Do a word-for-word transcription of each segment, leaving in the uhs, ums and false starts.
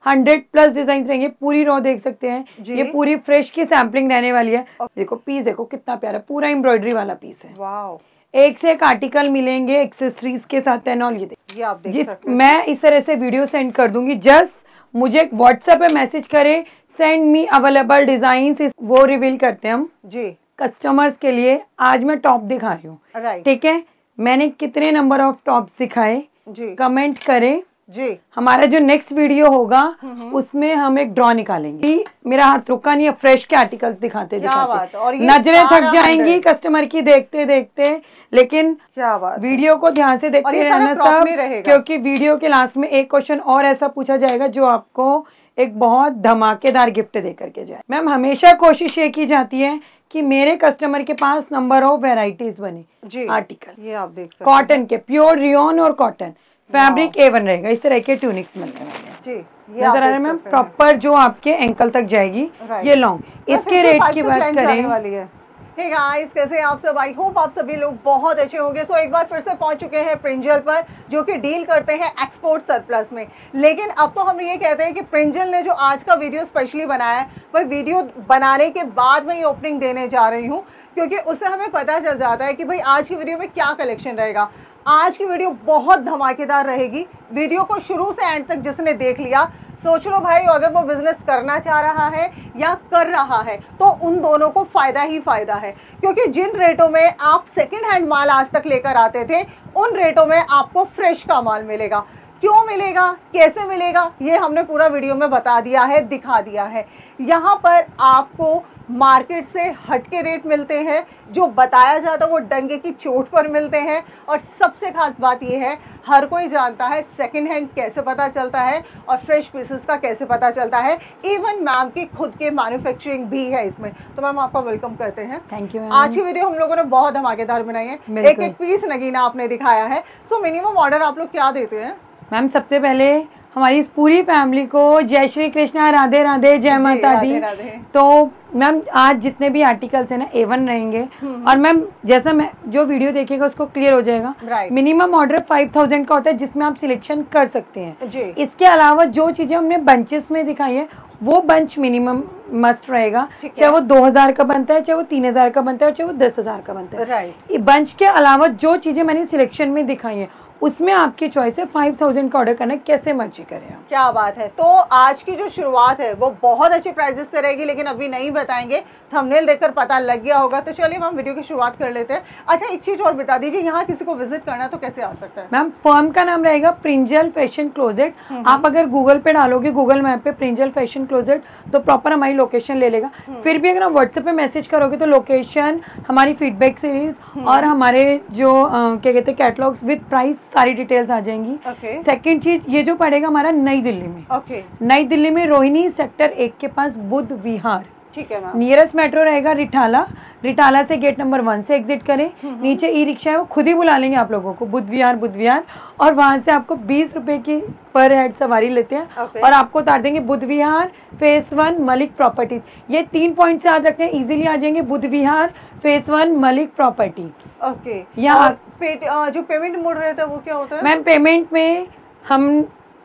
Hundred plus design रहेंगे। पूरी रो देख सकते हैं, ये पूरी फ्रेश की सैम्पलिंग रहने वाली है। देखो पीस देखो कितना प्यारा, पूरा एम्ब्रॉयडरी वाला पीस है। वाओ। एक से एक आर्टिकल मिलेंगे एक्सेसरीज के साथ एंड ऑल। ये देखिए, आप देख जिस सकते हैं। मैं इस तरह से वीडियो सेंड कर दूंगी, जस्ट मुझे व्हाट्सएप पे मैसेज करे, सेंड मी अवेलेबल डिजाइन, वो रिवील करते हैं हम जी कस्टमर्स के लिए। आज मैं टॉप दिखा रही हूँ, ठीक है। मैंने कितने नंबर ऑफ टॉप दिखाए जी, कमेंट करें जी। हमारा जो नेक्स्ट वीडियो होगा उसमें हम एक ड्रॉ निकालेंगे। मेरा हाथ रुका नहीं है, फ्रेश के आर्टिकल्स दिखाते दिखाते और नजरें थक जाएंगी कस्टमर की देखते देखते, लेकिन क्या बात, वीडियो को ध्यान से देखते रहना सब, क्योंकि वीडियो के लास्ट में एक क्वेश्चन और ऐसा पूछा जाएगा जो आपको एक बहुत धमाकेदार गिफ्ट दे करके जाए। मैम हमेशा कोशिश ये की जाती है कि मेरे कस्टमर के पास नंबर ऑफ वेराइटीज बने आर्टिकल। ये आप देख सकते कॉटन के, प्योर रियोन और कॉटन फैब्रिक ए वन रहेगा। इस तरह के ट्यूनिक्स मिलने वाले हैं जी। नजर आ रहा है मैम, प्रॉपर जो आपके एंकल तक जाएगी ये लॉन्ग। इसके रेट की बात करें वाली है। हे गाइस, कैसे आप सब? आई होप आप सभी लोग बहुत अच्छे होंगे। सो एक बार फिर से पहुंच चुके हैं प्रिंजल पर, जो कि डील करते हैं एक्सपोर्ट सरप्लस में। लेकिन अब तो हम ये कहते हैं कि प्रिंजल ने जो आज का वीडियो स्पेशली बनाया है, वह वीडियो बनाने के बाद मैं ये ओपनिंग देने जा रही हूँ, क्योंकि उससे हमें पता चल जाता है कि भाई आज की वीडियो में क्या कलेक्शन रहेगा। आज की वीडियो बहुत धमाकेदार रहेगी। वीडियो को शुरू से एंड तक जिसने देख लिया, सोच लो भाई, अगर वो बिजनेस करना चाह रहा है या कर रहा है तो उन दोनों को फायदा ही फायदा है। क्योंकि जिन रेटों में आप सेकंड हैंड माल आज तक लेकर आते थे, उन रेटों में आपको फ्रेश का माल मिलेगा। क्यों मिलेगा, कैसे मिलेगा, ये हमने पूरा वीडियो में बता दिया है, दिखा दिया है। यहाँ पर आपको मार्केट से हटके रेट मिलते हैं, जो बताया जाता है वो डंगे की चोट पर मिलते हैं। और सबसे खास बात ये है, हर कोई जानता है सेकंड हैंड कैसे पता चलता है और फ्रेश पीसेस का कैसे पता चलता है। इवन मैम की खुद के मैन्युफैक्चरिंग भी है इसमें। तो मैम आपका वेलकम करते हैं। Thank you. आज की वीडियो हम लोगों ने बहुत धमाकेदार बनाई है, एक एक पीस नगीना आपने दिखाया है। सो मिनिमम ऑर्डर आप लोग क्या देते हैं? मैम सबसे पहले हमारी इस पूरी फैमिली को जय श्री कृष्णा, राधे राधे, जय माता दी। तो मैम आज जितने भी आर्टिकल्स है ना ए वन रहेंगे। और मैम जैसा मैं जो वीडियो देखेगा उसको क्लियर हो जाएगा। मिनिमम ऑर्डर फाइव थाउजेंड का होता है, जिसमें आप सिलेक्शन कर सकते हैं जी। इसके अलावा जो चीजें हमने बंचेस में दिखाई है वो बंच मिनिमम मस्ट रहेगा, चाहे वो दो हजार का बनता है, चाहे वो तीन हजार का बनता है, चाहे वो दस हजार का बनता है। राइट। बंच के अलावा जो चीजें मैंने सिलेक्शन में दिखाई है उसमें आपकी चॉइस है फाइव थाउजेंड का ऑर्डर करना, कैसे मर्जी करें। क्या बात है। तो आज की जो शुरुआत है वो बहुत अच्छे प्राइजेस से रहेगी, लेकिन अभी नहीं बताएंगे, थंबनेल देखकर पता लग गया होगा। तो चलिए हम वीडियो की शुरुआत कर लेते हैं। अच्छा एक चीज और बता दीजिए, यहाँ किसी को विजिट करना है तो कैसे आ सकता है? मैम फर्म का नाम रहेगा प्रिंजल फैशन क्लोजेट। आप अगर गूगल पे डालोगे, गूगल मैप पे प्रिंजल फैशन क्लोजेट, तो प्रॉपर हमारी लोकेशन ले लेगा। फिर भी अगर आप व्हाट्सएप पे मैसेज करोगे तो लोकेशन, हमारी फीडबैक सीरीज और हमारे जो क्या कहते हैं कैटलॉग्स विद प्राइस सारी डिटेल्स आ जाएंगी। सेकंड चीज, ये जो पड़ेगा हमारा नई दिल्ली में। okay. नई दिल्ली में रोहिणी सेक्टर एक के पास बुद्ध विहार। ठीक है मैम। नियरेस्ट मेट्रो रहेगा रिठाला। रिठाला से गेट नंबर वन से एग्जिट करें, नीचे ई रिक्शा है वो खुद ही बुला लेंगे आप लोगों को, बुद्ध विहार बुद्ध विहार। और वहां से आपको बीस रुपए की पर हेड सवारी लेते हैं। okay. और आपको उतार देंगे Buddh Vihar, phase one, Malik properties. ये तीन पॉइंट से याद रखते हैं, इजीली आ जाएंगे। Buddh Vihar, phase one, Malik property. Okay. यहाँ जो पेमेंट मोड रहता है वो क्या होता है? मैम पेमेंट में हम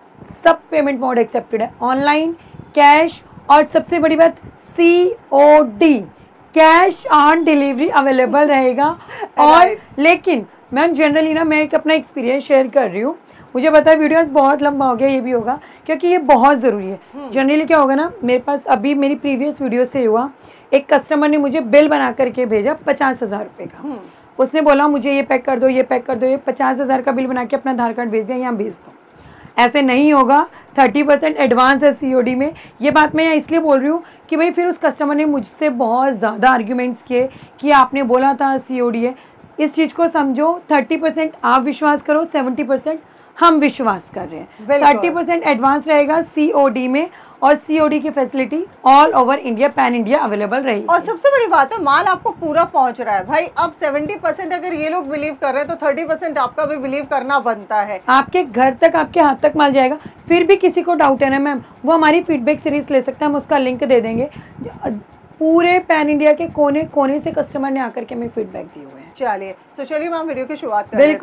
सब पेमेंट मोड एक्सेप्टेड है, ऑनलाइन, कैश और सबसे बड़ी बात C O D, cash on delivery available रहेगा। और लेकिन मैम जनरली ना मैं एक अपना एक्सपीरियंस शेयर कर रही हूँ, मुझे पता है वीडियो बहुत लंबा हो गया, ये भी होगा क्योंकि ये बहुत ज़रूरी है। जनरली क्या होगा ना, मेरे पास अभी मेरी प्रीवियस वीडियो से हुआ, एक कस्टमर ने मुझे बिल बना करके भेजा पचास हजार रुपये का। उसने बोला मुझे ये पैक कर दो, ये पैक कर दो, ये पचास हजार का बिल बना के अपना आधार कार्ड भेज दिया, यहाँ भेज दो। ऐसे नहीं होगा, थर्टी परसेंट एडवांस है सीओडी में। ये बात मैं यहाँ इसलिए बोल रही हूँ कि भाई फिर उस कस्टमर ने मुझसे बहुत ज़्यादा आर्ग्यूमेंट्स किए कि आपने बोला था सीओडी है। इस चीज़ को समझो, थर्टी परसेंट आप विश्वास करो, सेवेंटी परसेंट हम विश्वास कर रहे हैं। थर्टी परसेंट एडवांस रहेगा सीओडी में, और सीओडी की facility all over India, pan India available रहेगी। और सबसे बड़ी बात है, माल आपको पूरा पहुंच रहा है भाई। अब सेवेंटी परसेंट अगर ये लोग बिलीव कर रहे हैं तो थर्टी परसेंट आपका भी बिलीव करना बनता है। आपके घर तक, आपके हाथ तक माल जाएगा। फिर भी किसी को डाउट है ना मैम, वो हमारी फीडबैक सीरीज ले सकते हैं, हम उसका लिंक दे देंगे। पूरे पैन इंडिया के कोने कोने से कस्टमर ने आकर के हमें फीडबैक दिए हुए हैं। चलिए, तो चलिए मैम वीडियो की शुरुआत करें। बिल्कुल मैम।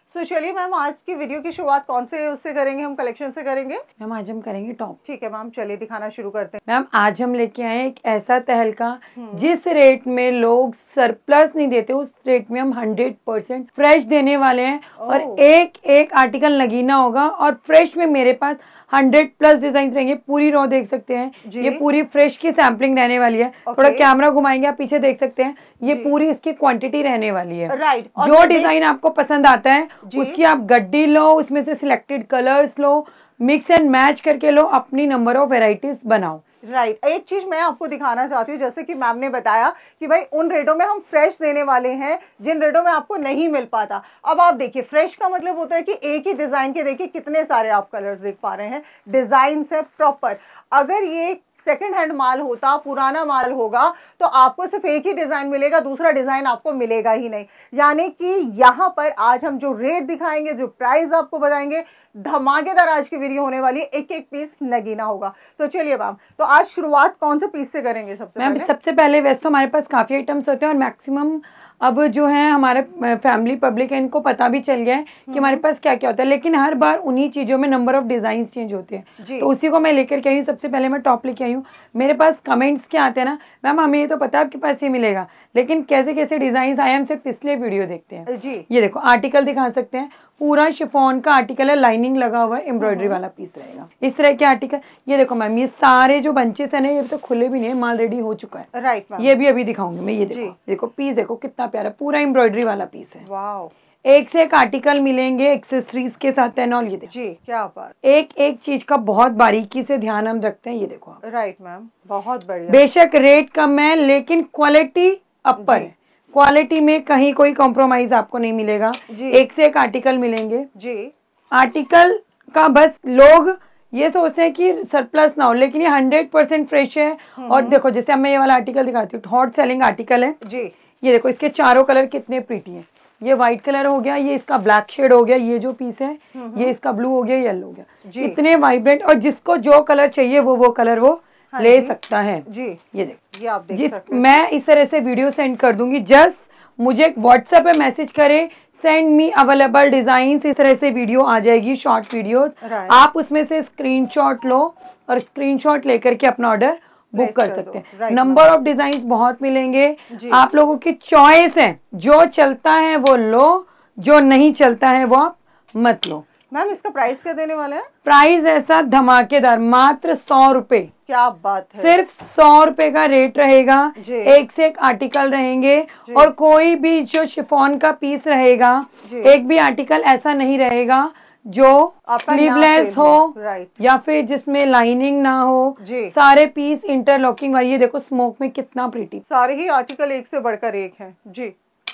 तो चलिए मैम, आज की वीडियो की शुरुआत कौन से उससे करेंगे, हम कलेक्शन से करेंगे? मैम आज हम करेंगे टॉप। ठीक है मैम, चलिए दिखाना शुरू करते हैं। मैम आज हम लेके आए एक ऐसा तहलका जिस रेट में लोग सरप्लस नहीं देते, उस रेट में हम हंड्रेड परसेंट फ्रेश देने वाले हैं। और एक एक आर्टिकल नगीना होगा और फ्रेश में मेरे पास हंड्रेड प्लस डिजाइन रहेंगे। पूरी रो देख सकते हैं, ये पूरी फ्रेश की सैम्पलिंग रहने वाली है। थोड़ा कैमरा घुमाएंगे, आप पीछे देख सकते हैं, ये पूरी इसकी क्वांटिटी रहने वाली है। राइट। जो डिजाइन आपको पसंद आता है उसकी आप गड्डी लो, उसमें से सिलेक्टेड कलर्स लो, मिक्स एंड मैच करके लो, अपनी नंबर ऑफ वेराइटीज बनाओ। Right right. एक चीज मैं आपको दिखाना चाहती हूँ, जैसे कि मैम ने बताया कि भाई उन रेटों में हम फ्रेश देने वाले हैं जिन रेटों में आपको नहीं मिल पाता। अब आप देखिए, फ्रेश का मतलब होता है कि एक ही डिजाइन के देखिए कितने सारे आप कलर्स देख पा रहे हैं, डिजाइन से प्रॉपर। अगर ये सेकंड हैंड माल होता, पुराना माल होगा, तो आपको सिर्फ एक ही डिजाइन मिलेगा, दूसरा डिजाइन आपको मिलेगा ही नहीं। यानी कि यहाँ पर आज हम जो रेट दिखाएंगे, जो प्राइस आपको बताएंगे, धमाकेदार आज की वीडियो होने वाली है। एक एक पीस नगीना होगा। तो चलिए मैम, तो आज शुरुआत कौन से पीस से करेंगे? सबसे मैम पहले सबसे पहले वैसे तो हमारे पास काफी आइटम्स होते हैं और मैक्सिमम अब जो है हमारे फैमिली पब्लिक है इनको पता भी चल गया है कि हमारे पास क्या क्या होता है, लेकिन हर बार उन्हीं चीजों में नंबर ऑफ डिजाइन चेंज होते हैं, तो उसी को मैं लेकर के आई हूँ। सबसे पहले मैं टॉप लेके आई हूँ। मेरे पास कमेंट्स क्या आते हैं ना, मैम हमें ये तो पता है आपके पास ये मिलेगा, लेकिन कैसे कैसे डिजाइन आए हम सिर्फ पिछले वीडियो देखते हैं जी। ये देखो आर्टिकल दिखा सकते हैं, पूरा शिफॉन का आर्टिकल है, लाइनिंग लगा हुआ है, एम्ब्रॉयडरी वाला पीस रहेगा। इस तरह के आर्टिकल, ये देखो मैम, ये सारे जो बंचेस है ना, ये तो खुले भी नहीं है, माल रेडी हो चुका है। राइट मैम, ये भी अभी दिखाऊंगी मैं। ये देखो देखो पीस देखो कितना प्यारा, पूरा एम्ब्रॉयडरी वाला पीस है। वाओ, एक से एक आर्टिकल मिलेंगे एक्सेसरीज के साथ एंड ऑल। ये देखो जी, क्या बात। एक एक चीज का बहुत बारीकी से ध्यान हम रखते हैं। ये देखो राइट मैम, बहुत बढ़िया। बेशक रेट कम है लेकिन क्वालिटी अपर है, क्वालिटी में कहीं कोई कॉम्प्रोमाइज आपको नहीं मिलेगा। एक से एक आर्टिकल मिलेंगे जी। आर्टिकल का बस लोग ये सोचते हैं कि सरप्लस ना हो, लेकिन ये हंड्रेड परसेंट फ्रेश है। और देखो जैसे मैं ये वाला आर्टिकल दिखाती हूँ, हॉट सेलिंग आर्टिकल है जी। ये देखो इसके चारों कलर कितने प्रीटी हैं। ये व्हाइट कलर हो गया, ये इसका ब्लैक शेड हो गया, ये जो पीस है ये इसका ब्लू हो गया, येलो हो गया, इतने वाइब्रेंट। और जिसको जो कलर चाहिए वो वो कलर वो हाँ ले सकता है जी। ये देखो, ये आप देख जिस सकते हैं। मैं इस तरह से वीडियो सेंड कर दूंगी, जस्ट मुझे व्हाट्सएप पे मैसेज करे, सेंड मी अवेलेबल डिजाइन, इस तरह से वीडियो आ जाएगी, शॉर्ट वीडियो। आप उसमें से स्क्रीनशॉट लो और स्क्रीनशॉट लेकर के अपना ऑर्डर बुक कर सकते हैं। नंबर ऑफ डिजाइन बहुत मिलेंगे, आप लोगों की चॉइस है, जो चलता है वो लो, जो नहीं चलता है वो आप मत लो। मैम इसका प्राइस क्या देने वाले हैं? प्राइस ऐसा धमाकेदार, मात्र सौ रुपए। क्या बात है, सिर्फ सौ रुपए का रेट रहेगा। एक से एक आर्टिकल रहेंगे और कोई भी जो शिफॉन का पीस रहेगा, एक भी आर्टिकल ऐसा नहीं रहेगा जो स्लीवलेस हो या फिर जिसमें लाइनिंग ना हो। सारे पीस इंटरलॉकिंग वाली। ये देखो स्मोक में कितना प्रीटी, सारे ही आर्टिकल एक से बढ़कर एक है जी।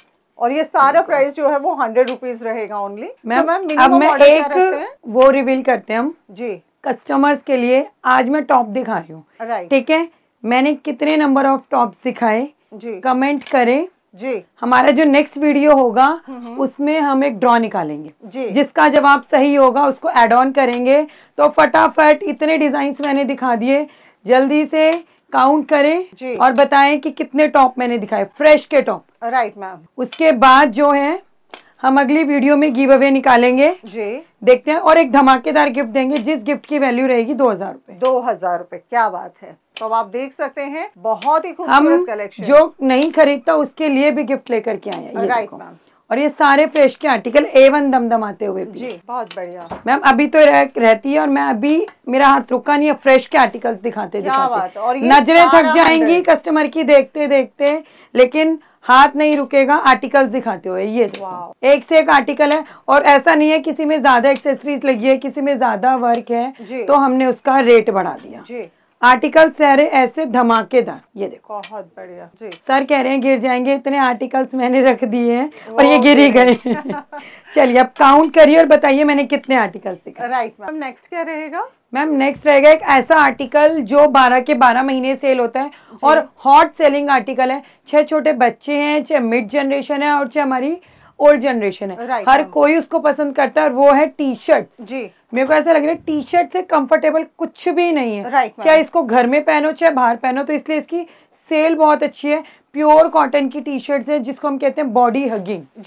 और ये सारा प्राइस जो है वो हंड्रेड रुपीज रहेगा ओनली। मैम अब मैं एक वो रिवील करते हैं हम जी कस्टमर्स के लिए। आज मैं टॉप दिखा रही हूँ, ठीक है? मैंने कितने नंबर ऑफ टॉप दिखाए जी, कमेंट करें जी। हमारा जो नेक्स्ट वीडियो होगा उसमें हम एक ड्रॉ निकालेंगे जी, जिसका जवाब सही होगा उसको ऐड ऑन करेंगे। तो फटाफट इतने डिजाइन मैंने दिखा दिए, जल्दी से काउंट करें और बताएं कि कितने टॉप मैंने दिखाए, फ्रेश के टॉप। Right ma'am. उसके बाद जो है हम अगली वीडियो में गिव अवे निकालेंगे जी, देखते हैं, और एक धमाकेदार गिफ्ट देंगे जिस गिफ्ट की वैल्यू रहेगी दो हजार रूपए। दो हजार रूपए, क्या बात है। तो अब आप देख सकते हैं बहुत ही खूबसूरत कलेक्शन। जो नहीं खरीदता उसके लिए भी गिफ्ट लेकर के आए हैं। Right ma'am. और ये सारे फ्रेश के आर्टिकल ए वन दमदमाते हुए जी, बहुत बढ़िया मैम। अभी तो रह, रहती है और मैं अभी मेरा हाथ रुका नहीं है, फ्रेश के आर्टिकल्स दिखाते दिखाते और नजरें थक जाएंगी कस्टमर की देखते देखते, लेकिन हाथ नहीं रुकेगा आर्टिकल्स दिखाते हुए। ये एक से एक आर्टिकल है और ऐसा नहीं है किसी में ज्यादा एक्सेसरीज लगी है, किसी में ज्यादा वर्क है तो हमने उसका रेट बढ़ा दिया जी। आर्टिकल सारे ऐसे धमाकेदार। ये देखो बहुत बढ़िया जी। सर कह रहे हैं गिर जाएंगे, इतने आर्टिकल्स मैंने रख दिए हैं और ये गिर ही गए। चलिए अब काउंट करिए और बताइए मैंने कितने आर्टिकल्स दिखाए। Right ma'am. नेक्स्ट क्या रहेगा? मैम नेक्स्ट रहेगा एक ऐसा आर्टिकल जो बारह के बारह महीने सेल होता है और हॉट सेलिंग आर्टिकल है। चाहे छोटे बच्चे हैं, चाहे मिड जनरेशन है और चाहे हमारी ओल्ड जनरेशन है, right, हर कोई उसको पसंद करता है और वो है टी शर्ट जी। मेरे को ऐसा लग रहा है टी शर्ट से कंफर्टेबल कुछ भी नहीं है, right, चाहे इसको घर में पहनो चाहे बाहर पहनो, तो इसलिए इसकी सेल बहुत अच्छी है। प्योर कॉटन की टी शर्ट है जिसको हम कहते हैं बॉडी हगिंग जी।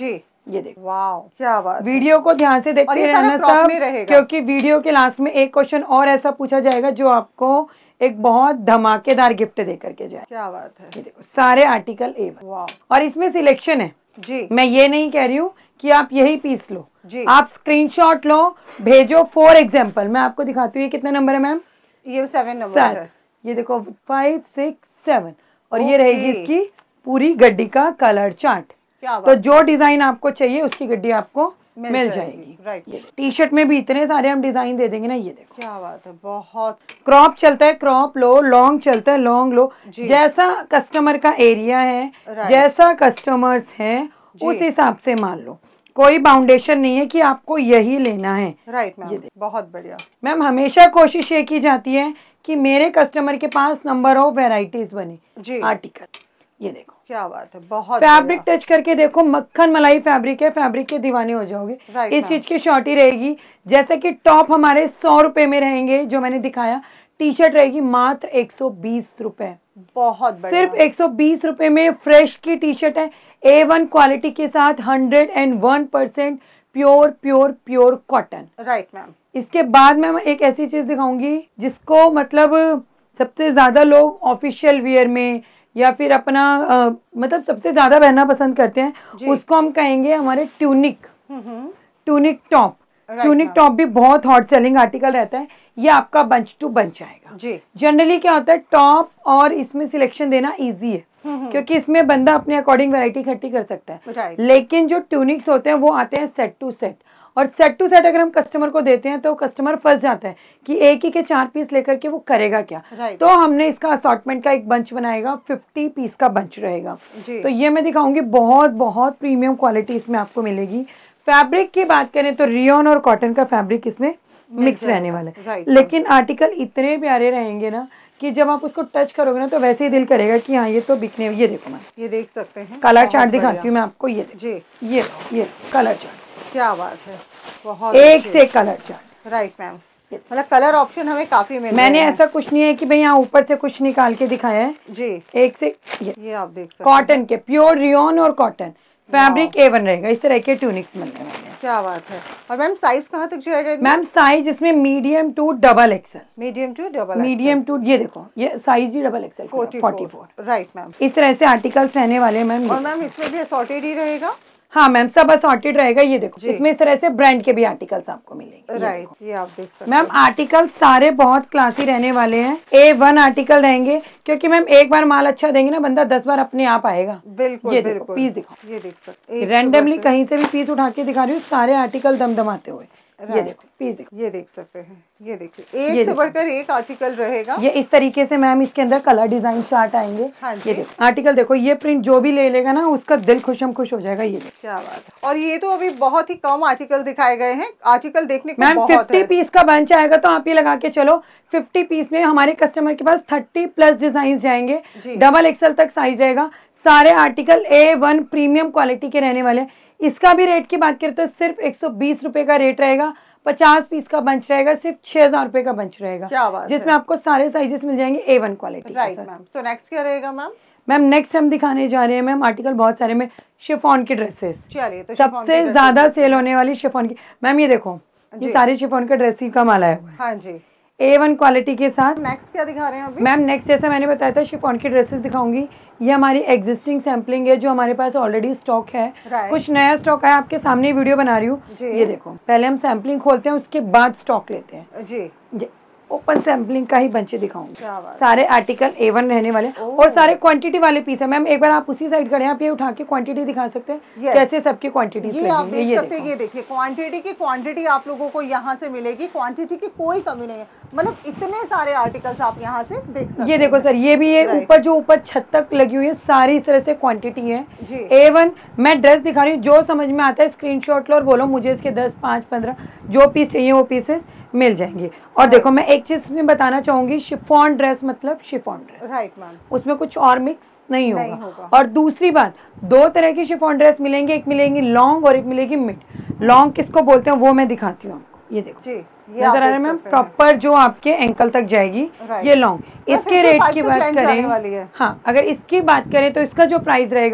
ये देखो, वाह क्या बात है। वीडियो को ध्यान से और देखते ये सारा रहना crop सब, में रहेगा। क्योंकि वीडियो के लास्ट में एक क्वेश्चन और ऐसा पूछा जाएगा जो आपको एक बहुत धमाकेदार गिफ्ट दे करके जाए। क्या बात है। ये देखो सारे आर्टिकल ए वन, वाह और इसमें सिलेक्शन है जी मैं ये नहीं कह रही हूँ कि आप यही पीस लो, जी। आप स्क्रीनशॉट लो, भेजो। फॉर एग्जाम्पल मैं आपको दिखाती हूँ ये कितना नंबर है मैम, ये सेवन नंबर सात। है। ये देखो फाइव सिक्स सेवन, और ये ओके। रहेगी इसकी पूरी गड्डी का कलर चार्ट। क्या तो बात जो डिजाइन आपको चाहिए उसकी गड्डी आपको मिल मिल जाएगी, जाएगी। राइट। ये टी शर्ट में भी इतने सारे हम डिजाइन दे देंगे ना। ये देखो क्या बात है, बहुत क्रॉप चलता है क्रॉप लो, लॉन्ग चलता है लॉन्ग लो, जी। जैसा कस्टमर का एरिया है, राइट। जैसा कस्टमर्स हैं जी। उस हिसाब से मान लो। कोई बाउंडेशन नहीं है कि आपको यही लेना है। राइट ये मैम, देखो। बहुत बढ़िया। मैम हमेशा कोशिश ये की जाती है कि मेरे कस्टमर के पास नंबर ऑफ वेराइटीज बने जी। आर्टिकल। ये देखो क्या बात है, बहुत फैब्रिक बढ़िया। टच करके देखो, मक्खन मलाई फैब्रिक है, फैब्रिक के दीवाने हो जाओगे। राइट इस मैम। चीज की शॉर्टी रहेगी। जैसे कि टॉप हमारे सौ रुपए में रहेंगे जो मैंने दिखाया, टी शर्ट रहेगी मात्र एक सौ बीस रुपए। बहुत बढ़िया। सिर्फ एक सौ बीस रुपए में फ्रेश की टी शर्ट है, ए वन क्वालिटी के साथ, hundred and one percent pure pure pure cotton. Right ma'am. इसके बाद मैं एक ऐसी चीज दिखाऊंगी जिसको मतलब सबसे ज्यादा लोग ऑफिशियल वियर में या फिर अपना आ, मतलब सबसे ज्यादा पहनना पसंद करते हैं, जी। उसको हम कहेंगे हमारे tunic hmm. Tunic top. Right, tunic ma'am। Top भी बहुत हॉट सेलिंग आर्टिकल रहता है। ये आपका बंच टू बंच आएगा। जी। जनरली क्या होता है टॉप और इसमें सिलेक्शन देना इजी है हम्म। क्योंकि इसमें बंदा अपने अकॉर्डिंग वैरायटी इकट्ठी कर सकता है। राइट। लेकिन जो ट्यूनिक्स होते हैं वो आते हैं सेट टू सेट, और सेट टू सेट अगर हम कस्टमर को देते हैं तो कस्टमर फंस जाता है कि एक ही के चार पीस लेकर के वो करेगा क्या। राइट। तो हमने इसका असॉर्टमेंट का एक बंच बनाएगा, फिफ्टी पीस का बंच रहेगा। जी। तो ये मैं दिखाऊंगी, बहुत बहुत प्रीमियम क्वालिटी इसमें आपको मिलेगी। फैब्रिक की बात करें तो रियोन और कॉटन का फैब्रिक इसमें मिक्स रहने वाला है। राइट। लेकिन आर्टिकल इतने प्यारे रहेंगे ना कि जब आप उसको टच करोगे ना तो वैसे ही दिल करेगा कि हाँ ये तो बिकने। ये देखो मैं ये देख सकते हैं, कलर बहुत चार्ट बढ़िया। दिखाती हूँ मैं आपको। ये देखो, जी। ये ये कलर चार्ट, क्या बात है, बहुत एक अच्छे। से कलर चार्ट। राइट मैम, मतलब कलर ऑप्शन हमें काफी मिल मैंने रहे हैं। ऐसा कुछ नहीं है कि भाई यहाँ ऊपर से कुछ निकाल के दिखाया है। जी। एक से ये ये आप देख सकते कॉटन के प्योर रियोन और कॉटन फैब्रिक ए वन रहेगा। इस तरह के ट्यूनिक्स मिलने वाले हैं। क्या बात है। और मैम साइज कहाँ तक जाएगा? मैम साइज इसमें medium to double XL. Medium to double medium to, ये देखो ये साइज ही double XL forty four. Right ma'am. इस तरह से आर्टिकल्स रहने वाले हैं मैम। और मैम इसमें भी असॉर्टेड ही रहेगा? हाँ मैम सब असॉर्टेड रहेगा। ये देखो जी। इसमें इस तरह से ब्रांड के भी आर्टिकल्स आपको मिलेंगे। ये राइट, देखो। ये आप देख सकते मैम हैं। आर्टिकल सारे बहुत क्लासी रहने वाले हैं, ए वन आर्टिकल रहेंगे क्योंकि मैम एक बार माल अच्छा देंगे ना बंदा दस बार अपने आप आएगा। बिल्कुल ये बिल्कुल। देखो पीस दिखाओ, ये देख सकते हैं, रैंडमली कहीं से भी पीस उठा के दिखा रही हूँ, सारे आर्टिकल दमदमाते हुए। ये देखो पीस देखो, ये देख सकते हैं। ये देखिए ये एक से देखो। बढ़कर एक आर्टिकल रहेगा। ये इस तरीके से मैम इसके अंदर कलर डिजाइन चार्ट आएंगे। हाँ जी। ये देखो आर्टिकल देखो, ये प्रिंट जो भी ले लेगा ना उसका दिल खुशम खुश हो जाएगा। ये देखो क्या बात है। और ये तो अभी बहुत ही कम आर्टिकल दिखाए गए हैं, आर्टिकल देखने को मैम बहुत फिफ्टी है। पीस का बंच आएगा तो आप ये लगा के चलो फिफ्टी पीस में हमारे कस्टमर के पास थर्टी प्लस डिजाइन जाएंगे, जी। डबल एक्सएल तक साइज रहेगा। सारे article A one premium quality के रहने वाले हैं। इसका भी रेट की बात करें तो सिर्फ एक सौ बीस रुपए का रेट रहेगा। पचास पीस का बंच रहेगा, सिर्फ छह हजार रुपए का बंच रहेगा। क्या बात जिसमें है। आपको सारे साइजेस मिल जाएंगे A one quality. Right ma'am. So next क्या रहेगा मैम? मैम नेक्स्ट हम दिखाने जा रहे हैं मैम आर्टिकल बहुत सारे में शिफॉन की ड्रेसेस। चलिए तो शिफॉन की सबसे ड्रेसेस ज्यादा देखते सेल हैं। होने वाली शिफॉन की। मैम ये देखो ये जी। सारे शिफॉन का ड्रेस का माल आया हुआ है हाँ जी। ए वन क्वालिटी के साथ। नेक्स्ट क्या दिखा रहे हैं अभी? मैम नेक्स्ट जैसा मैंने बताया था शिफॉन की ड्रेसेस दिखाऊंगी। ये हमारी एग्जिस्टिंग सैम्पलिंग है जो हमारे पास ऑलरेडी स्टॉक है। Right. कुछ नया स्टॉक है, आपके सामने वीडियो बना रही हूँ। जी। ये देखो पहले हम सैम्पलिंग खोलते हैं उसके बाद स्टॉक लेते हैं। जी। ये ओपन सैम्पलिंग का ही बंचे दिखाऊंगी। क्या बात। सारे आर्टिकल ए वन रहने वाले हैं ओह। और सारे क्वांटिटी वाले पीस है। मैम एक बार आप उसी साइड खड़े हैं, आप ये उठा के क्वांटिटी दिखा सकते हैं। Yes. कैसे सबकी क्वांटिटीज ये आप लगेंगी। देख ये सकते हैं, देखो ये देखिए क्वांटिटी की क्वांटिटी आप लोगों को यहाँ से मिलेगी। क्वांटिटी की कोई कमी नहीं है, मतलब इतने सारे आर्टिकल्स आप यहाँ से देख सकते हैं। ये देखो सर, ये भी ये Right. ऊपर जो ऊपर छत तक लगी हुई है सारी इस तरह से क्वांटिटी है। जी। ए वन मैं ड्रेस दिखा रही हूँ, जो समझ में आता है स्क्रीनशॉट लो और बोलो मुझे इसके दस पाँच पंद्रह जो पीस चाहिए वो पीसेस मिल जाएंगे। और Right. देखो मैं एक चीज में बताना चाहूंगी, शिफॉन ड्रेस मतलब शिफॉन ड्रेस, राइट मैम। उसमें कुछ और मिक्स नहीं नहीं होगा। होगा। और दूसरी बात, दो तरह की शिफॉन ड्रेस मिलेंगे, एक मिलेंगी लॉन्ग और एक मिलेगी मिड। लॉन्ग किसको बोलते हैं वो मैं दिखाती हूँ आपको। ये देखो जी, ये आप नजर आ रहा है देख मैम, सकते हैं। प्रॉपर जो आपके एंकल तक जाएगी। Right. ये लॉन्ग। इसके रेट की बात वाली करें, है। हाँ अगर इसकी बात करें तो इसका जो प्राइस रहेगा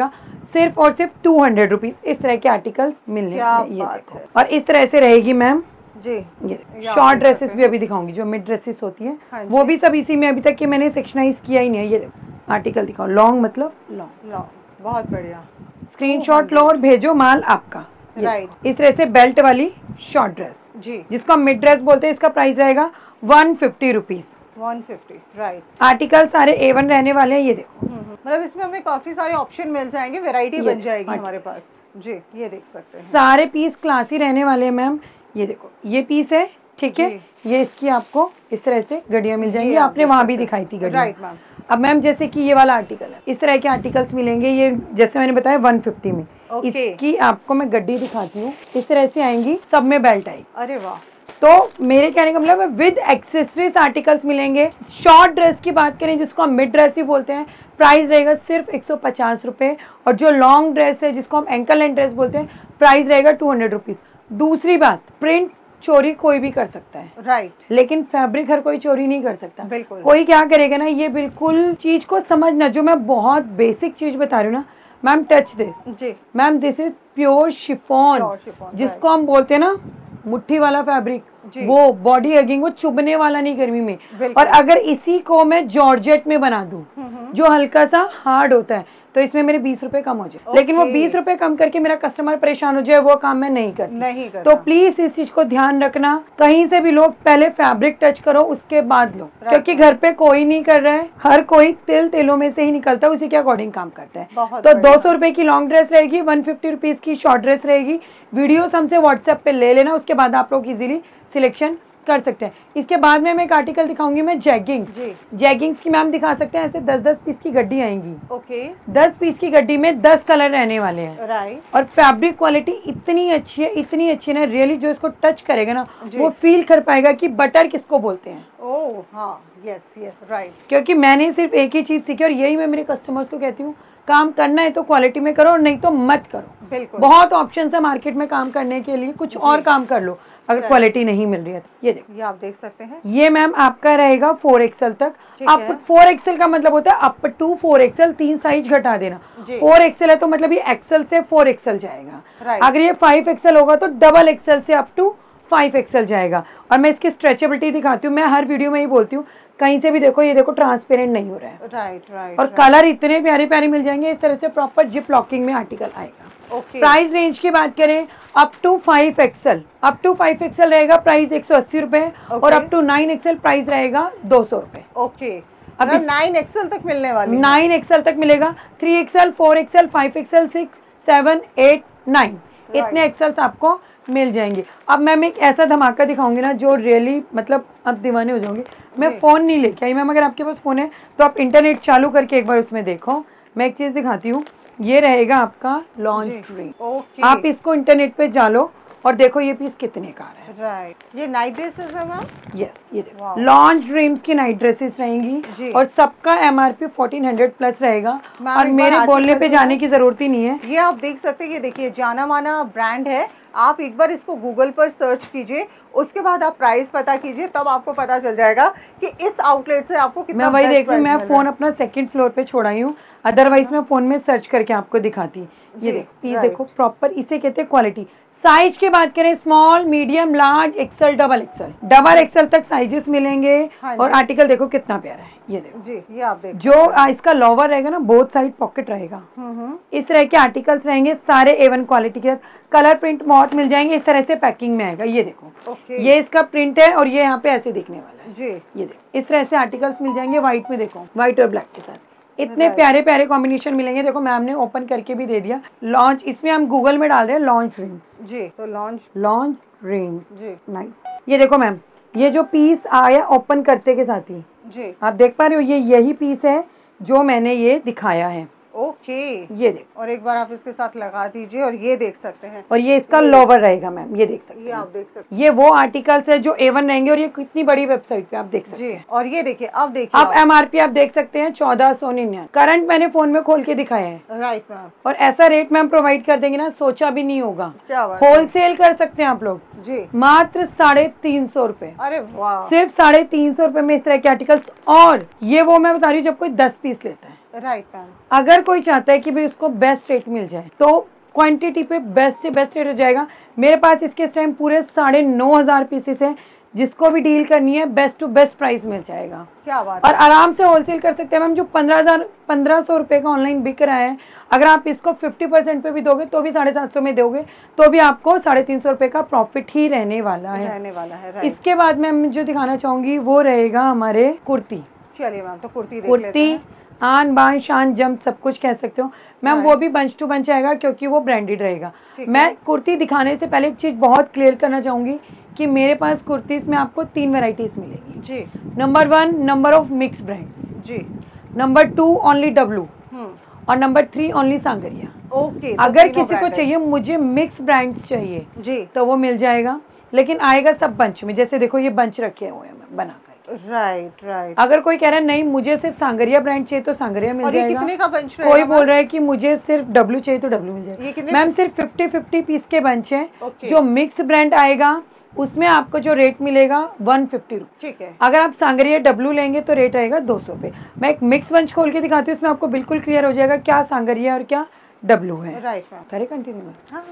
सिर्फ और सिर्फ टू हंड्रेड रुपीज इस तरह के आर्टिकल्स मिलने क्या वाले हैं। ये बात देखो है। और इस तरह से रहेगी मैम। जी ये ये आप शॉर्ट देख सकते ड्रेसेस भी हैं। अभी दिखाऊंगी, जो मिड ड्रेसेस होती हैं हाँ वो जी। भी सब इसी में। अभी तक के मैंने सेक्शनाइज किया ही नहीं है। ये देखो आर्टिकल दिखाओ, लॉन्ग मतलब लॉन्ग। लो, बहुत बढ़िया। स्क्रीनशॉट लो और भेजो माल आपका। ये राइट। देखो, इस तरह से बेल्ट वाली शॉर्ट ड्रेस जी जिसको हम मिड ड्रेस बोलते हैं, इसका प्राइस रहेगा one fifty rupees. One fifty. Right. Article सारे ए वन रहने वाले हैं। ये देखो मतलब इसमें हमें काफी सारे ऑप्शन मिल जाएंगे, वैरायटी ये बन जाएगी हाँ। हमारे पास। जी ये देख सकते हैं। सारे पीस क्लासी रहने वाले हैं मैम। ये देखो ये पीस है, ठीक है। ये इसकी आपको इस तरह से गड़ियां मिल जाएंगी, ये आप आपने देख वहां सकते भी हैं। दिखाई थी गड़ियां। Right ma'am. अब मैम जैसे कि ये वाला आर्टिकल है, इस तरह के आर्टिकल्स मिलेंगे। ये जैसे मैंने बताया वन फिफ्टी में। ओके। इसकी आपको मैं गड्डी दिखाती हूँ, इस तरह से आएंगी, सब में बेल्ट आएगी। अरे वाह। तो मेरे कहने का मतलब है विद एक्सेसरीज आर्टिकल्स मिलेंगे। शॉर्ट ड्रेस की बात करें जिसको हम मिड ड्रेस भी बोलते हैं, प्राइस रहेगा सिर्फ एक सौ पचास रुपए। और जो लॉन्ग ड्रेस है जिसको हम एंकल लेंथ ड्रेस बोलते हैं, प्राइस रहेगा टू हंड्रेड रुपीज। दूसरी बात, प्रिंट चोरी कोई भी कर सकता है, राइट, लेकिन फैब्रिक हर कोई चोरी नहीं कर सकता। बिल्कुल। कोई क्या करेगा ना, ये बिल्कुल चीज को समझना, जो मैं बहुत बेसिक चीज बता रही हूँ ना मैम, टच दिस जी ma'am, this is pure chiffon, Pure chiffon, जिसको हम बोलते हैं ना मुट्ठी वाला फैब्रिक, जी। वो बॉडी हगिंग, वो चुभने वाला नहीं गर्मी में। बिल्कुल। और अगर इसी को मैं जॉर्जेट में बना दूं, हम्म, जो हल्का सा हार्ड होता है, तो इसमें मेरे बीस रुपए कम हो जाए। Okay. लेकिन वो बीस रुपए कम करके मेरा कस्टमर परेशान हो जाए, वो काम मैं नहीं करती। नहीं करना। तो प्लीज इस चीज को ध्यान रखना, कहीं से भी लो पहले फैब्रिक टच करो, उसके बाद लो, क्योंकि घर पे कोई नहीं कर रहा है, हर कोई तिल तिलों में से ही निकलता है, उसी के अकॉर्डिंग काम करता है। बहुत तो बढ़िया। दो सौ रुपए की लॉन्ग ड्रेस रहेगी, वन फिफ्टी रुपीज की शॉर्ट ड्रेस रहेगी। वीडियोस हमसे व्हाट्सएप पे ले लेना, उसके बाद आप लोग इजीली सिलेक्शन कर सकते हैं। इसके बाद में मैं एक आर्टिकल दिखाऊंगी मैं जैगिंग। जी। जैगिंग्स की मैम दिखा सकते हैं, ऐसे दस दस पीस की गड्डी आएंगी। ओके। दस पीस की गड्डी में दस कलर रहने वाले हैं। राइट। और फैब्रिक क्वालिटी इतनी अच्छी है, इतनी अच्छी है ना, रियली जो इसको टच करेगा ना, जी। वो फील कर पाएगा कि बटर किसको बोलते हैं। ओह हाँ, यस यस, राइट। क्योंकि मैंने सिर्फ एक ही चीज सीखी, और यही मैं मेरे कस्टमर्स को कहती हूँ, काम करना है तो क्वालिटी में करो, और नहीं तो मत करो। बिल्कुल। बहुत ऑप्शन है मार्केट में काम करने के लिए, कुछ और काम कर लो अगर Right. क्वालिटी नहीं मिल रही है तो। ये देखो, ये आप देख सकते हैं। ये मैम आपका रहेगा फोर एक्सएल तक। ठीक आप है। फोर एक्सएल का मतलब होता है अप टू फोर एक्सएल, तीन साइज घटा देना। जी। फोर एक्सएल है तो मतलब ये एक्सएल से फोर एक्सएल जाएगा। Right. अगर ये फाइव एक्सएल होगा तो डबल एक्सएल से अप टू फाइव एक्सएल जाएगा। और मैं इसकी स्ट्रेचेबिलिटी दिखाती हूँ, मैं हर वीडियो में ही बोलती हूँ, कहीं से भी देखो, ये देखो ट्रांसपेरेंट नहीं हो रहा है। Right right. और कलर इतने प्यारे प्यारे मिल जाएंगे, इस तरह से प्रॉपर जिप लॉकिंग में आर्टिकल आएगा। ओके। प्राइस रेंज की बात करें, up to five XL, up to five XL रहेगा प्राइस एक सौ अस्सी रुपए, और up to nine XL price रहेगा दो सौ रुपए। ओके। अब अब इस- नाइन एक्सएल तक मिलने वाली है। नाइन एक्सएल तक मिलेगा, three XL, four XL, five XL, six, seven, eight, nine, इतने एक्सएल्स आपको मिल जाएंगे। अब मैम एक ऐसा धमाका दिखाऊंगी ना, जो रियली मतलब आप दीवाने हो जाओगे। मैं जी। फोन नहीं लेके आई मैम, अगर आपके पास फोन है तो आप इंटरनेट चालू करके एक बार उसमें देखो। मैं एक चीज दिखाती हूँ, ये रहेगा आपका लॉन्च जी। ड्रीम। ओके। आप इसको इंटरनेट पे डालो और देखो ये पीस कितने का है। राइट। ये नाइट ड्रेसेस है मैम। यस, ये देखो वाह। लॉन्च ड्रीम्स की नाइट ड्रेसेस जी। रहेंगी, और सबका एमआरपी फोर्टीन हंड्रेड प्लस रहेगा। मैम, और एक बार मेरे बोलने article पे जो जाने है- की जरूरत ही नहीं है। ये आप देख सकते हैं, ये देखिए जाना माना ब्रांड है। आप एक बार इसको गूगल पर सर्च कीजिए, उसके बाद आप प्राइस पता कीजिए, तब आपको पता चल जाएगा कि इस आउटलेट से आपको कितना मैं वही best देख रही हूँ, price मैं मिल रहा फोन है। अपना सेकंड फ्लोर पे छोड़ाई हूँ, अदरवाइज मैं फोन में सर्च करके आपको दिखाती। जी, ये देखो, ये right. देखो प्रॉपर, इसे कहते हैं क्वालिटी। साइज की बात करें, small, medium, large, XL, double XL, double XL तक साइजेस मिलेंगे। हाँ और जी। आर्टिकल देखो कितना प्यारा है, ये देखो। जी, ये आप देख जो आ, इसका लोवर रहेगा ना, बोथ साइड पॉकेट रहेगा। हम्म हम्म। इस तरह के आर्टिकल्स रहेंगे, सारे ए वन क्वालिटी के साथ। कलर प्रिंट बहुत मिल जाएंगे, इस तरह से पैकिंग में आएगा। ये देखो, ओके। ये इसका प्रिंट है, और ये यहाँ पे ऐसे दिखने वाला है। जी। ये देखो, इस तरह से आर्टिकल्स मिल जाएंगे, व्हाइट में देखो, व्हाइट और ब्लैक के साथ इतने Right. प्यारे प्यारे कॉम्बिनेशन मिलेंगे। देखो मैम ने ओपन करके भी दे दिया। लॉन्च, इसमें हम गूगल में डाल रहे हैं लॉन्च रिंग्स, जी, तो लॉन्च। लॉन्च रिंग्स जी नाइट। ये देखो मैम, ये जो पीस आया ओपन करते के साथ ही, जी। आप देख पा रहे हो, ये यही पीस है जो मैंने ये दिखाया है। ओके। ये देखो, और एक बार आप इसके साथ लगा दीजिए, और ये देख सकते हैं, और ये इसका लोवर रहेगा मैम, ये देख सकते ये हैं। आप देख सकते ये वो आर्टिकल्स है जो ए वन रहेंगे, और ये कितनी बड़ी वेबसाइट पे आप देख हैं। सकते जी, हैं। और ये देखिए, अब देखिए आप एमआरपी आप देख सकते हैं चौदह सौ निन्यानवे। करंट मैंने फोन में खोल के दिखाया है, राइट मैम। और ऐसा रेट मैम प्रोवाइड कर देंगे ना, सोचा भी नहीं होगा। क्या बात है। होलसेल कर सकते हैं आप लोग, जी। मात्र साढ़े तीन सौ रुपए, अरे वाह। सिर्फ साढ़े तीन सौ रुपए में इस तरह के आर्टिकल्स। और ये वो मैं बता रही हूँ जब कोई दस पीस लेता है, राइट मैम। अगर कोई चाहता है कि भाई उसको बेस्ट रेट मिल जाए तो क्वांटिटी पे बेस्ट से बेस्ट रेट हो जाएगा। मेरे पास इसके इस टाइम पूरे साढ़े नौ हजार पीसेस हैं, जिसको भी डील करनी है बेस्ट टू बेस्ट प्राइस मिल जाएगा। क्या बात और आराम से होलसेल कर सकते हैं मैम। जो पंद्रह हजार पंद्रह सौ रुपए का ऑनलाइन बिक रहा है, अगर आप इसको फिफ्टी परसेंट पे भी दोगे तो भी साढ़े सात सौ में दोगे तो भी आपको साढ़े तीन सौ रुपए का प्रॉफिट ही रहने वाला है रहने वाला है। राइट। इसके बाद मैम जो दिखाना चाहूंगी वो रहेगा हमारे कुर्ती। चलिए मैम, तो कुर्ती देख कुर्ती लेते हैं। आन बान शान जम सब कुछ कह सकते हो मैम। Right. वो भी बंच टू बंच आएगा क्योंकि वो ब्रांडेड रहेगा। ठीक मैं है। कुर्ती दिखाने से पहले एक चीज बहुत क्लियर करना चाहूंगी कि मेरे पास कुर्तीज में आपको तीन वैरायटीज मिलेगी जी। Number one, number of mix brand. जी। Number two, only W. Hmm. और number three, only Sangaria. Okay. तो अगर तीनों किसी को branded। चाहिए मुझे मिक्स ब्रांड्स चाहिए जी। तो वो मिल जाएगा, लेकिन आएगा सब बंच में। जैसे देखो ये बंच रखे हुए हैं मैं बना कर। Right right. अगर कोई कह रहा है नहीं मुझे सिर्फ सांगरिया ब्रांड चाहिए तो सांगरिया मिल और ये जाएगा। कितने का बंच रहेगा? कोई बोल रहा है कि मुझे सिर्फ डब्लू चाहिए तो डब्लू मिल ये जाएगा। कितने? मैम सिर्फ फिफ्टी फिफ्टी पीस के बंच हैं। ओके। जो मिक्स ब्रांड आएगा उसमें आपको जो रेट मिलेगा वन फिफ्टी रुपीज। ठीक है। अगर आप सांगरिया डब्लू लेंगे तो रेट आएगा दो सौ रुपये। मैं एक मिक्स बंच खोल के दिखाती हूँ, उसमें आपको बिल्कुल क्लियर हो जाएगा क्या सांगरिया और क्या डब्लू है। Right ma'am. करे कंटिन्यू मैम। हाँ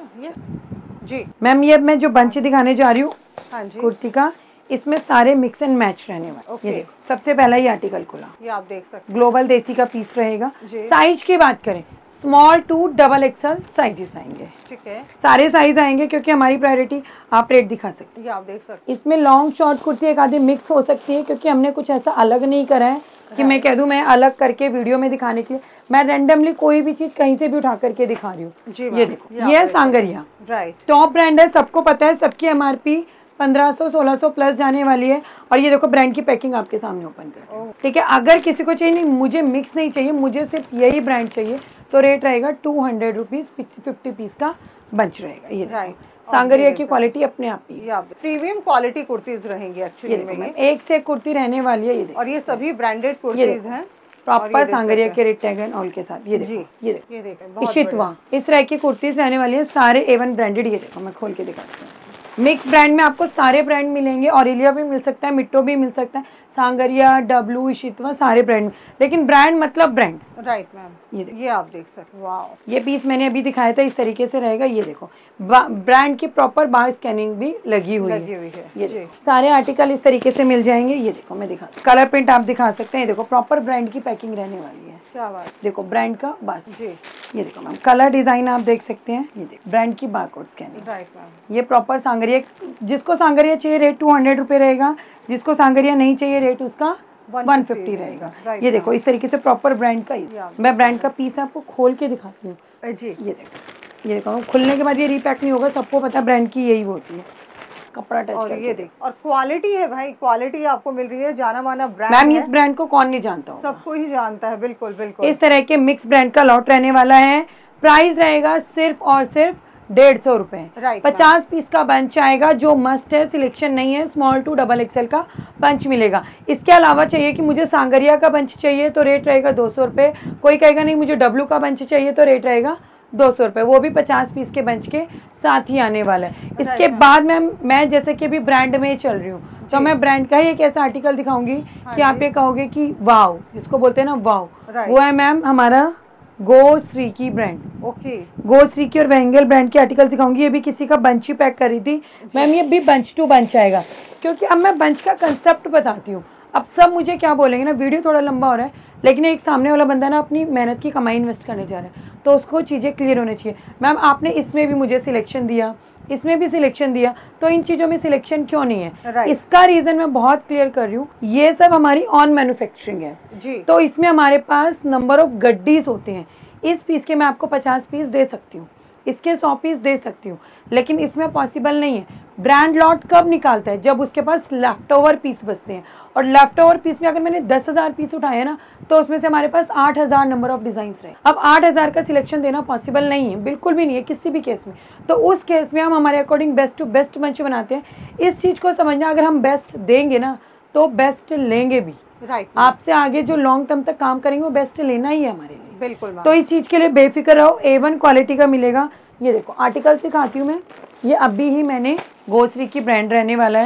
यस। जी। मैम ये मैं जो बंच दिखाने जा रही हूँ हाँ जी। कुर्ती का, इसमें सारे मिक्स एंड मैच रहने वाले। ओके। ये देखो, सबसे पहला ही आर्टिकल खुला, ये आप देख सकते ग्लोबल देसी का पीस रहेगा। जी। साइज की बात करें small to double XL sizes आएंगे। ठीक है। सारे साइज आएंगे क्योंकि हमारी प्रायोरिटी। आप रेट दिखा सकते ये आप देख सकते हैं। इसमें लॉन्ग शॉर्ट कुर्ती एक आधी मिक्स हो सकती है क्योंकि हमने कुछ ऐसा अलग नहीं करा है कि मैं कह दूं मैं अलग करके वीडियो में दिखाने के लिए। मैं रैंडमली कोई भी चीज कहीं से भी उठा करके दिखा रही हूँ। जी ये मैम, देखो ये आप ये देख सांगरिया राइट। टॉप ब्रांड है, सबको पता है। सबकी एमआरपी पंद्रह सौ सोलह सौ प्लस जाने वाली है। और ये देखो ब्रांड की पैकिंग आपके सामने ओपन कर रही हूं। ठीक है। अगर किसी को चाहिए नहीं मुझे मिक्स नहीं चाहिए, मुझे सिर्फ यही ब्रांड चाहिए तो रेट रहेगा two hundred rupees fifty piece का बंच रहेगा। ये राइट। सांगरिया की क्वालिटी अपने आप ही ये आप प्रीमियम क्वालिटी कुर्तीज रहेंगी एक्चुअली में ये। एक से एक कुर्ती रहने वाली है। ये देखो, और ये सभी ब्रांडेड कुर्तीज हैं। प्रॉपर सांगरिया के रेट टैग एंड ऑल के साथ। ये देखो, ये देखो ये देखें बहुत इशितवा, इस तरह की कुर्तीज रहने वाली है सारे एवन ब्रांडेड। ये देखो मैं खोल के दिखाती हूँ। मिक्स ब्रांड में आपको सारे ब्रांड मिलेंगे। ऑरेलिया भी मिल सकता है, मिट्टो भी मिल सकता है, सांगरिया डब्लू इशितवा सारे ब्रांड। लेकिन ब्रांड मतलब ब्रांड। Right ma'am. ये देखो, ये आप देख सकते हैं। वाओ। ये पीस मैंने अभी दिखाया था इस तरीके से रहेगा। ये देखो ब्रांड की प्रॉपर बार स्कैनिंग भी लगी हुई लगी है। हुई है। ये जी। देखो, सारे आर्टिकल इस तरीके से मिल जाएंगे। ये देखो मैं दिखा, कलर प्रिंट आप दिखा सकते हैं। ये देखो प्रॉपर ब्रांड की पैकिंग रहने वाली है। क्या बात। देखो ब्रांड का बार। जी। ये देखो मैम कलर डिजाइन आप देख सकते हैं। ये देखो ब्रांड की बारकोड स्कैनिंग। Right ma'am. ये प्रॉपर सांगरिया, जिसको सांगरिया चाहिए रेट टू हंड्रेड रुपये रहेगा, जिसको सांगरिया नहीं चाहिए रेट उसका वन फिफ्टी रहेगा। Right, ये देखो इस तरीके से प्रॉपर ब्रांड का। Yeah, मैं ब्रांड का पीस आपको खोल के दिखाती हूँ। जी। ये देखो, ये देखो खुलने के बाद ये रीपैक नहीं होगा। सबको पता है ब्रांड की यही होती है, कपड़ा टच और करके। ये देख, और क्वालिटी है भाई, क्वालिटी आपको मिल रही है। जाना माना ब्रांड मैम है। इस ब्रांड को कौन नहीं जानता होगा, सबको ही जानता है। बिल्कुल बिल्कुल। इस तरह के मिक्स ब्रांड का लॉट रहने वाला है। प्राइस रहेगा सिर्फ और सिर्फ डेढ़ सौ रुपए। राइट। पचास पीस का बंच आएगा जो मस्ट है, सिलेक्शन नहीं है। स्मॉल टू डबल एक्सएल का बंच मिलेगा। इसके अलावा चाहिए कि मुझे सांगरिया का बंच चाहिए तो रेट रहेगा दो सौ रुपये। कोई कहेगा नहीं मुझे डब्लू का बंच चाहिए तो रेट रहेगा दो सौ रुपये। वो भी पचास पीस के बंच के साथ ही आने वाला है। इसके बाद मैम मैं जैसे कि अभी ब्रांड में चल रही हूँ तो मैं ब्रांड का ही एक ऐसा आर्टिकल दिखाऊंगी कि आप ये कहोगे कि वाव, जिसको बोलते हैं ना वाव, वो है मैम हमारा गो श्री की ब्रांड। ओके। गो श्री की और वेंगल ब्रांड के आर्टिकल दिखाऊंगी। ये भी किसी का बंच ही पैक करी थी मैम। ये भी बंच टू बंच आएगा क्योंकि अब मैं बंच का कंसेप्ट बताती हूँ। अब सब मुझे क्या बोलेंगे ना, वीडियो थोड़ा लंबा हो रहा है लेकिन एक सामने वाला बंदा ना अपनी मेहनत की कमाई इन्वेस्ट करने जा रहा है तो उसको चीज़ें क्लियर होनी चाहिए। मैम आपने इसमें भी मुझे सिलेक्शन दिया, इसमें भी सिलेक्शन दिया, तो इन चीज़ों में सिलेक्शन क्यों नहीं है? right. इसका रीज़न मैं बहुत क्लियर कर रही हूँ। ये सब हमारी ऑन मैन्युफैक्चरिंग है जी। तो इसमें हमारे पास नंबर ऑफ गड्डीज होते हैं। इस पीस के मैं आपको पचास पीस दे सकती हूँ, इसके सौ पीस दे सकती हूँ, लेकिन इसमें पॉसिबल नहीं है। ब्रांड लॉट कब निकालता है? जब उसके पास लेफ्ट ओवर पीस बचते हैं। और लेफ्ट ओवर पीस में अगर मैंने दस हजार पीस उठाए ना तो उसमें से हमारे पास आठ हजार नंबर ऑफ डिजाइन रहे। अब आठ हजार का सिलेक्शन देना पॉसिबल नहीं है, बिल्कुल भी नहीं है किसी भी केस में। तो उस केस में हम हमारे according best to best bunch बनाते हैं। इस चीज को समझना, अगर हम बेस्ट देंगे ना तो बेस्ट लेंगे भी। राइट। आपसे आगे जो लॉन्ग टर्म तक काम करेंगे वो बेस्ट लेना ही है हमारे लिए। बिल्कुल। तो इस चीज के लिए बेफिक्र रहो, ए वन क्वालिटी का मिलेगा। ये देखो आर्टिकल दिखाती हूँ मैं। ये अभी ही मैंने गोश्री की ब्रांड रहने वाला है,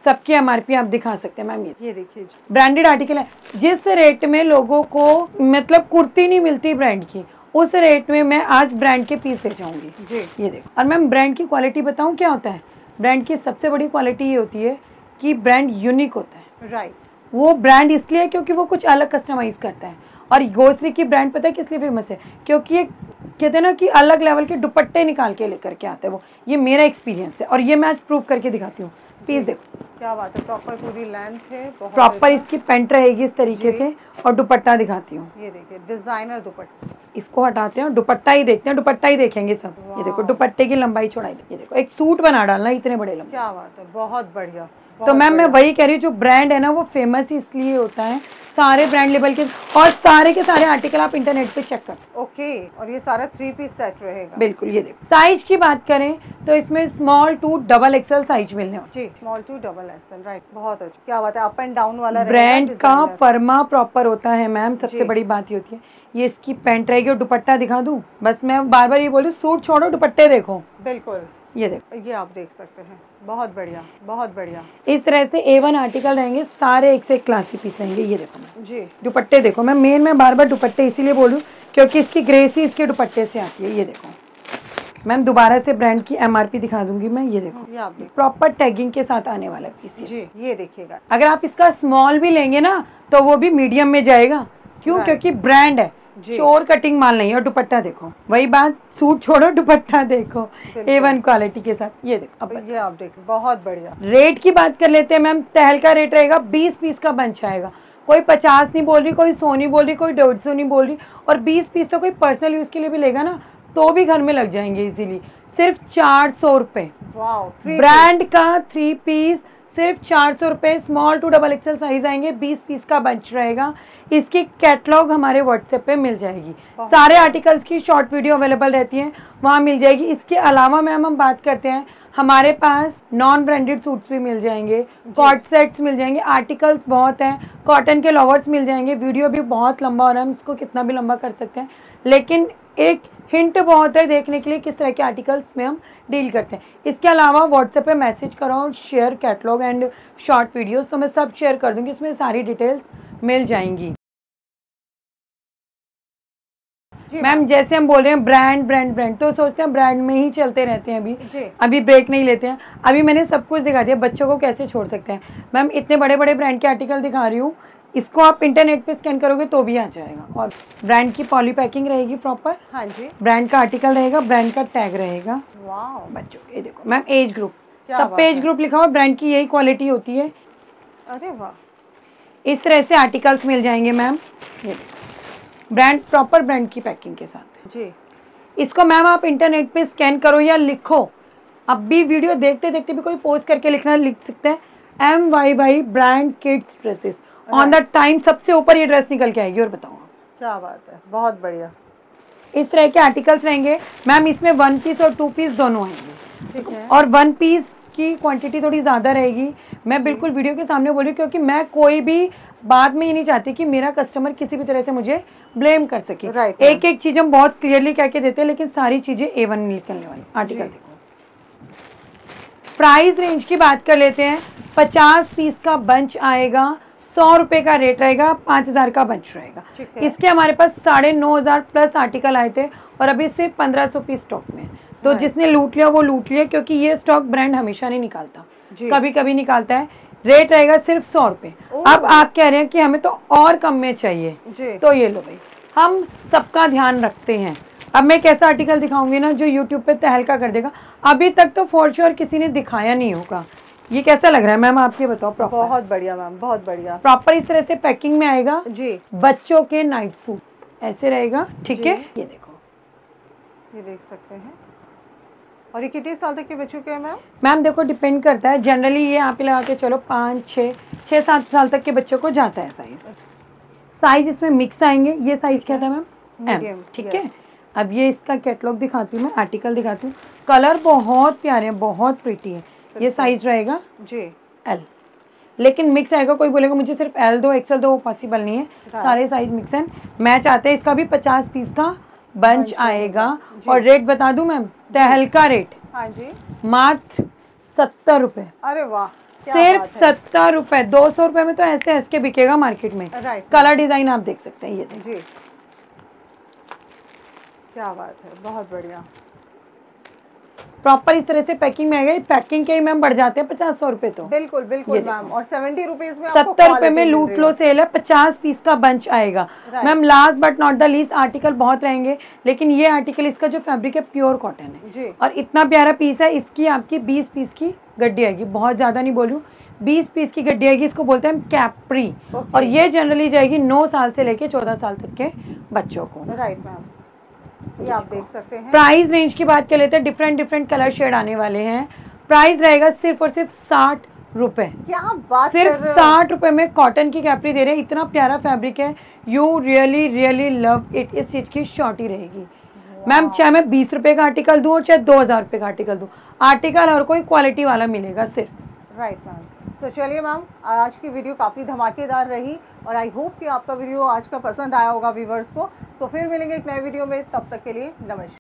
सबकी एमआरपी आप दिखा सकते हैं मैम। ये ये देखिए ब्रांडेड आर्टिकल है, जिस रेट में लोगों को मतलब कुर्ती नहीं मिलती ब्रांड की, उस रेट में मैं आज ब्रांड के पीस ले जाऊंगी जी। ये देखो। और मैम ब्रांड की क्वालिटी बताऊं क्या होता है? ब्रांड की सबसे बड़ी क्वालिटी ये होती है कि ब्रांड यूनिक होता है। राइट। वो ब्रांड इसलिए है क्योंकि वो कुछ अलग कस्टमाइज करता है। और गोश्री की ब्रांड पता है किस लिए फेमस है? क्योंकि ये कहते हैं ना कि अलग लेवल के दुपट्टे निकाल के लेकर के आते हैं वो। ये मेरा एक्सपीरियंस है और ये मैं आज प्रूव करके दिखाती हूँ। पीस देखो, क्या बात है, प्रॉपर पूरी लेंथ है, बहुत प्रॉपर इसकी पेंट रहेगी इस तरीके से। और दुपट्टा दिखाती हूँ, ये देखिए डिजाइनर दुपट्टा। इसको हटाते हैं और दुपट्टा ही देखते हैं, दुपट्टा ही देखेंगे सब। ये देखो दुपट्टे की लंबाई चौड़ाई, ये देखो एक सूट बना डालना इतने बड़े लंबे। क्या बात है, बहुत बढ़िया। तो मैम मैं वही कह रही हूँ, जो ब्रांड है ना वो फेमस इसलिए होता है, सारे ब्रांड लेवल के और सारे के सारे आर्टिकल आप इंटरनेट पे चेक कर। ओके, और ये सारा थ्री पीस सेट रहेगा। बिल्कुल। ये देखो साइज की बात करें तो इसमें small to double XL size मिलने वाला जी, small to double XL. Right, बहुत अच्छा। क्या बात है, अप एंड डाउन वाला ब्रांड का फर्मा प्रॉपर होता है मैम। सबसे जी। बड़ी बात ये होती है, ये इसकी पैंट रहेगी और दुपट्टा दिखा दूं। बस मैं बार बार ये बोलूं, सूट छोड़ो दुपट्टे देखो। बिल्कुल, ये देखो, ये आप देख सकते हैं, बहुत बढ़िया, बहुत बढ़िया। इस तरह से ए वन आर्टिकल रहेंगे, सारे एक से एक क्लासी पीस रहेंगे। ये देखो मैम जी, दुपट्टे देखो। मैं मेन में बार बार दुपट्टे इसीलिए बोलूं क्योंकि इसकी ग्रेसी इसके दुपट्टे से आती है। ये देखो मैम, दोबारा से ब्रांड की एमआरपी दिखा दूंगी मैं। ये देखो, ये आप देख, प्रॉपर टैगिंग के साथ आने वाला पीस। जी, ये देखिएगा। अगर आप इसका स्मॉल भी लेंगे ना तो वो भी मीडियम में जाएगा। क्यों? क्योंकि ब्रांड है, चोर कटिंग माल नहीं है। और दुपट्टा देखो, वही बात, सूट छोड़ो दुपट्टा देखो ए वन क्वालिटी के साथ। ये देखो, अब ये आप देखो, बहुत बढ़िया। रेट की बात कर लेते हैं मैम। तहल का रेट रहेगा, बीस पीस का बंच आएगा। कोई पचास नहीं बोल रही, कोई सौ नहीं बोल रही, कोई डेढ़ सौ नहीं बोल रही। और बीस पीस तो कोई पर्सनल यूज के लिए भी लेगा ना तो भी घर में लग जाएंगे इजीली। सिर्फ चार सौ रुपए ब्रांड का थ्री पीस, सिर्फ चार सौ रुपए। Small to double XL size आएंगे, बीस पीस का बंच रहेगा। इसकी कैटलॉग हमारे व्हाट्सएप पे मिल जाएगी। सारे आर्टिकल्स की शॉर्ट वीडियो अवेलेबल रहती है, वहाँ मिल जाएगी। इसके अलावा मैम हम बात करते हैं, हमारे पास नॉन ब्रांडेड सूट्स भी मिल जाएंगे, कॉट सेट्स मिल जाएंगे, आर्टिकल्स बहुत हैं, कॉटन के लॉवर्स मिल जाएंगे। वीडियो भी बहुत लंबा हो रहा है, हम इसको कितना भी लंबा कर सकते हैं, लेकिन एक हिंट बहुत है देखने के लिए किस तरह के आर्टिकल्स में हम डील करते हैं। इसके अलावा व्हाट्सएप पे मैसेज करो, share catalogue and short videos, तो मैं सब शेयर कर दूंगी, इसमें सारी डिटेल्स मिल जाएंगी। मैम जैसे हम बोल रहे हैं ब्रांड ब्रांड ब्रांड, तो सोचते हैं ब्रांड में ही चलते रहते हैं। अभी अभी ब्रेक नहीं लेते हैं। अभी मैंने सब कुछ दिखा दिया, बच्चों को कैसे छोड़ सकते हैं। मैम इतने बड़े बड़े ब्रांड के आर्टिकल दिखा रही हूँ, इसको आप इंटरनेट पे स्कैन करोगे तो भी आ जाएगा। और ब्रांड की पॉली पैकिंग रहेगी प्रॉपर। हाँ जी, ब्रांड का आर्टिकल रहेगा, ब्रांड का टैग रहेगा। वाह, बच्चों के देखो मैम, एज ग्रुप, सब पे एज ग्रुप लिखा हुआ। ब्रांड की यही क्वालिटी होती है। अरे वाह, इस तरह से आर्टिकल्स मिल जाएंगे मैम। ये ब्रांड, प्रॉपर ब्रांड की पैकिंग के साथ जी। इसको मैम आप इंटरनेट पे स्कैन करो या लिखो। अब भी वीडियो देखते देखते भी कोई पोस्ट करके लिखना लिख सकते हैं, M Y Y brand kids dresses on the time, सबसे ऊपर ये ड्रेस निकल के आएगी। और बताओ, क्या बात है, बहुत बढ़िया। इस तरह के आर्टिकल्स रहेंगे मैम। इसमें वन पीस और टू पीस दोनों आएंगे, ठीक है। और वन पीस की क्वांटिटी थोड़ी ज्यादा रहेगी। मैं बिल्कुल वीडियो के सामने बोल रही हूँ क्योंकि मैं कोई भी बाद में ये नहीं चाहती कि मेरा कस्टमर किसी भी तरह से मुझे ब्लेम कर सके। right, एक एक चीज हम बहुत क्लियरली कह के देते हैं, लेकिन सारी चीजें ए वन निकलने वाली। आर्टिकल देखो, प्राइस रेंज की बात कर लेते हैं। पचास पीस का बंच आएगा, सौ रुपए का रेट रहेगा, पाँच हजार का बंच रहेगा। इसके हमारे पास साढ़े नौ हजार प्लस आर्टिकल आए थे और अभी सिर्फ पंद्रह सौ पीस स्टॉक में। तो जिसने लूट लिया वो लूट लिया, क्योंकि ये स्टॉक ब्रांड हमेशा नहीं निकालता, कभी कभी निकालता है। रेट रहेगा सिर्फ सौ रुपए। अब आप कह रहे हैं कि हमें तो और कम में चाहिए, तो ये लो भाई, हम सबका ध्यान रखते हैं। अब मैं कैसा आर्टिकल दिखाऊंगी ना जो यूट्यूब पे तहलका कर देगा। अभी तक तो फॉर श्योर किसी ने दिखाया नहीं होगा। ये कैसा लग रहा है मैम, आप ये बताओ। प्रॉपर, बहुत बढ़िया मैम, बहुत बढ़िया। प्रॉपर इस तरह से पैकिंग में आएगा जी। बच्चों के नाइट सूट ऐसे रहेगा, ठीक है। ये देखो, ये देख सकते हैं। और ये कितने साल तक के बच्चों के हैं मैम? मैम देखो डिपेंड करता है, जनरली ये आप ही लगा के चलो पाँच छः छः सात साल तक के बच्चों को जाता है साइज। साइज इसमें मिक्स आएंगे। ये साइज क्या था मैम? एम, ठीक है। अब ये इसका कैटलॉग दिखाती हूँ मैं, आर्टिकल दिखाती हूँ। कलर बहुत प्यारे हैं, बहुत प्रीटी है। ये साइज रहेगा जी एल, लेकिन मिक्स आएगा। कोई बोलेगा मुझे सिर्फ एल दो, एक्सएल दो, वो पॉसिबल नहीं है। सारे साइज मिक्स हैं। मैं चाहते हैं इसका भी पचास पीस का बंच आएगा। और रेट बता दूं मैम, तहलका रेट हाँ जी, मात्र सत्तर रुपए। अरे वाह, सिर्फ सत्तर रुपए, दो सौ रुपए में तो ऐसे ऐसे बिकेगा मार्केट में। राइट, कलर डिजाइन आप देख सकते हैं, ये जी क्या बात है, बहुत बढ़िया। प्रॉपर इस तरह से पैकिंग में आएगा। पैकिंग के ही मैम बढ़ जाते हैं पचास सौ रुपए तो। बिल्कुल बिल्कुल मैम, और सेवेंटी रुपीज में सत्तर रुपए में लूट लो सेल है। पचास पीस का बंच आएगा ma'am. Last but not the least, article बहुत रहेंगे लेकिन ये आर्टिकल, इसका जो फैब्रिक है प्योर कॉटन है जी। और इतना प्यारा पीस है। इसकी आपकी बीस पीस की गड्डी आएगी, बहुत ज्यादा नहीं बोलूँ, बीस पीस की गड्डी आएगी। इसको बोलते हैं कैप्री, और ये जनरली जाएगी नौ साल से लेके चौदह साल तक के बच्चों को। राइट मैम, ये आप देख सकते हैं। प्राइस रेंज की बात कर लेते हैं, डिफरेंट डिफरेंट कलर शेड आने वाले हैं। प्राइस रहेगा सिर्फ और सिर्फ साठ रुपए। क्या बात, सिर्फ साठ रुपए में कॉटन की कैप्री दे रहे हैं। इतना प्यारा फैब्रिक है, you really really love it. इस चीज की शॉर्टी रहेगी मैम, चाहे मैं बीस रुपए का आर्टिकल दूं और चाहे दो हजार रुपए का आर्टिकल दूं, आर्टिकल हर कोई क्वालिटी वाला मिलेगा सिर्फ। राइट मैम, सो चलिए मैम, आज की वीडियो काफ़ी धमाकेदार रही और आई होप कि आपका वीडियो आज का पसंद आया होगा व्यूवर्स को। सो फिर मिलेंगे एक नए वीडियो में, तब तक के लिए नमस्कार।